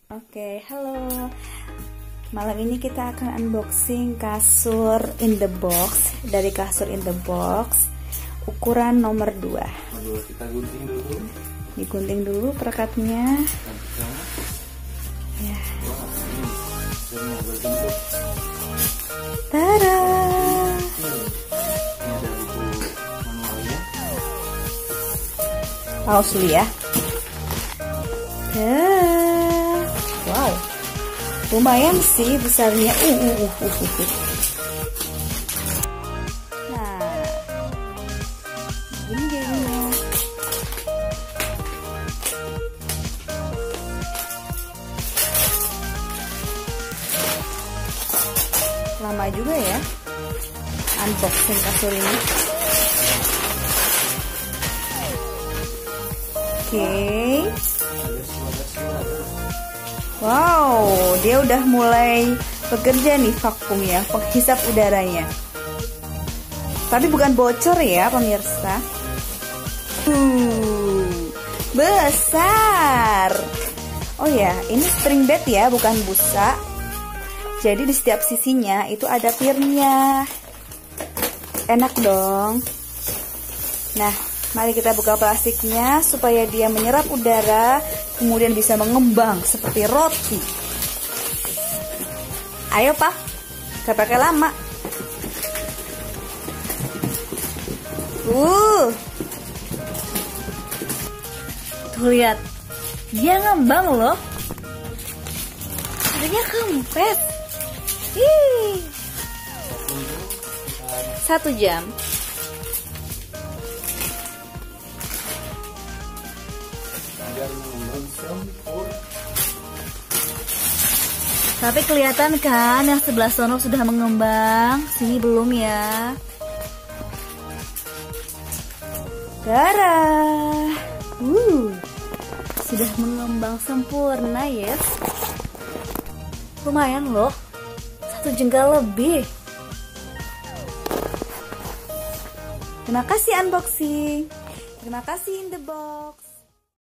Oke, halo. Malam ini kita akan unboxing kasur in the box. Dari kasur in the box ukuran nomor 2. Kita gunting dulu. Digunting dulu perekatnya. Ya. Tada. Ini ada buku manualnya. Paus dulu ya. Wow, lumayan sih besarnya. Nah, ini jadinya. Lama juga ya unboxing kasur ini. Oke. Wow, dia udah mulai bekerja nih vakumnya, penghisap udaranya. Tapi bukan bocor ya pemirsa. Besar. Oh ya, ini spring bed ya, bukan busa. Jadi di setiap sisinya itu ada pirnya. Enak dong. Nah, mari kita buka plastiknya supaya dia menyerap udara, kemudian bisa mengembang seperti roti. Ayo Pak, gak pakai lama. Tuh lihat, dia ngembang loh. Adanya kempes. 1 jam. Tapi kelihatan kan yang sebelah sono sudah mengembang, sini belum ya. Darah. Sudah mengembang sempurna, yes. Lumayan loh. 1 jengkal lebih. Terima kasih unboxing. Terima kasih in the box.